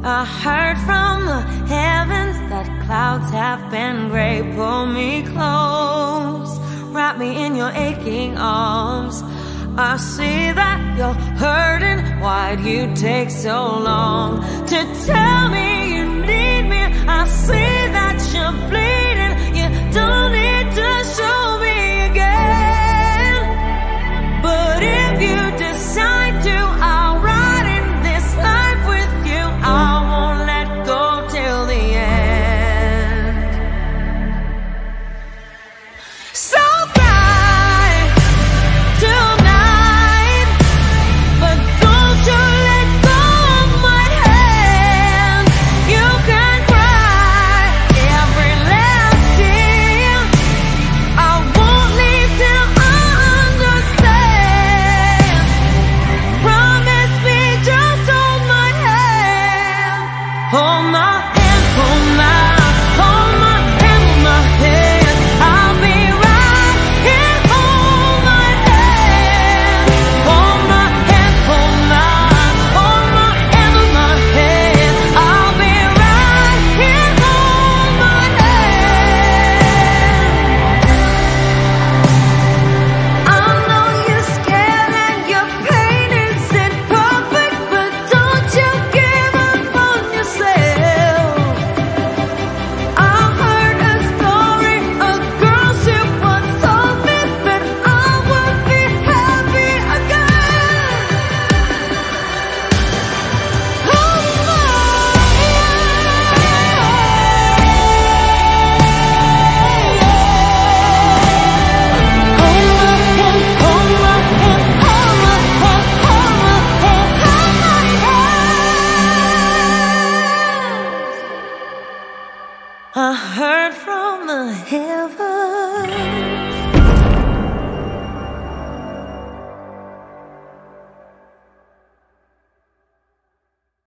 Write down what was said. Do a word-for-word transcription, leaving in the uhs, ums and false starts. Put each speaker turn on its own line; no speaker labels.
I heard from the heavens that clouds have been gray. Pull me close, wrap me in your aching arms. I see that you're hurting. Why'd you take so long to tell me you need me? I see that you're bleeding. You don't need to show me again. But if you decide to, I'll ride in this life with you. I won't let go till the end. So cry tonight, but don't you let go of my hand. You can cry every last tear. I won't leave till I understand. Promise me, just hold my hand. Hold my hand, hold my, hold my hand, hold my hand. I'll be right here. Hold my hand, hold my hand, hold my, hold my hand, hold my hand. I'll be right here. Hold my hand. I know you're scared and your pain isn't perfect, but don't you give up on yourself. I heard a story, a girl she once told me that I would be happy again. Hold my I heard from the heavens